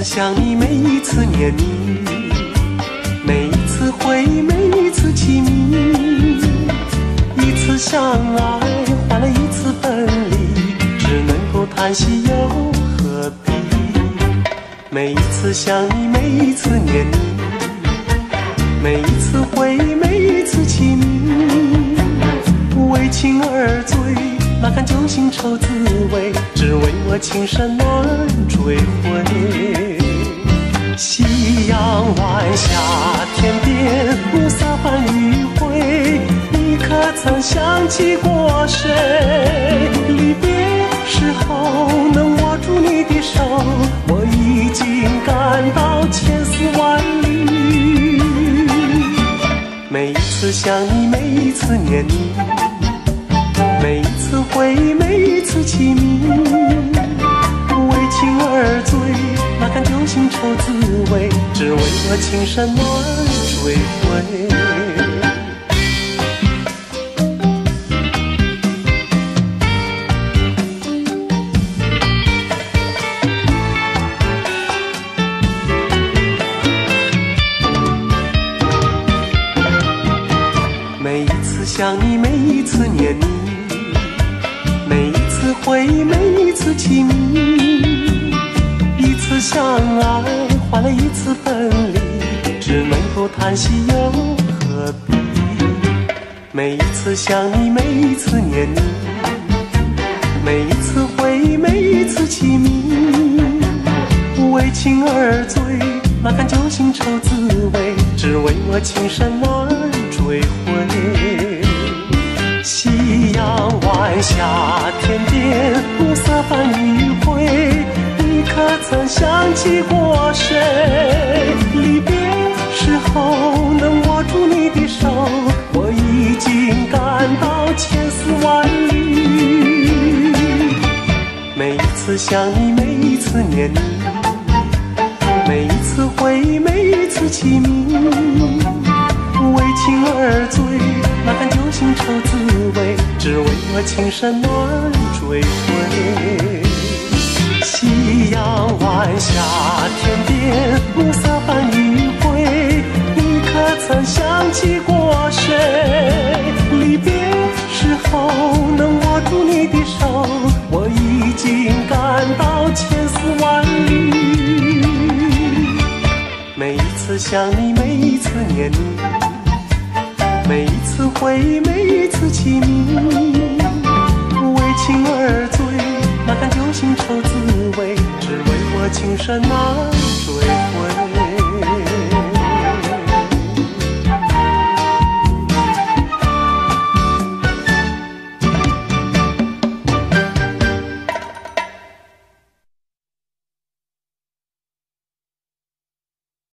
想你，每一次念你，每一次回忆，每一次凄迷。一次相爱换了一次分离，只能够叹息又何必？每一次想你，每一次念你，每一次回忆，每一次凄迷。为情而醉，哪堪酒醒愁滋味，只为我情深难追回。夕阳晚霞，天边暮色般迂回，你可曾想起过谁？离别时候能握住你的手，我已经感到千丝万缕。每一次想你，每一次念你，每一次回忆，每一次凄迷。为情而醉，哪堪酒醒愁滋味，只为我情深难追回。每一次想你，每一次念你，每一次回忆，每一次凄迷。一次相爱换了一次分离，只能够叹息又何必？每一次想你，每一次念你，每一次回忆，每一次凄迷。为情而醉，哪堪酒醒愁滋味，只为我情深难追回。夕阳晚霞，天边暮色般迂回，你可曾想起过谁？离别时候能握住你的手，我已经感到千丝万缕。每一次想你，每一次念你，每一次回忆，每一次凄迷。为情而醉，哪堪酒醒愁滋味，只为我情深难追回。夕阳晚霞，天边暮色般迂回，你可曾想起过谁？离别时候能握住你的手，我已经感到千丝万缕。每一次想你，每一次念你，每一次回忆，每一次凄迷。为情而醉，哪堪酒醒愁滋味，只为我情深难追回。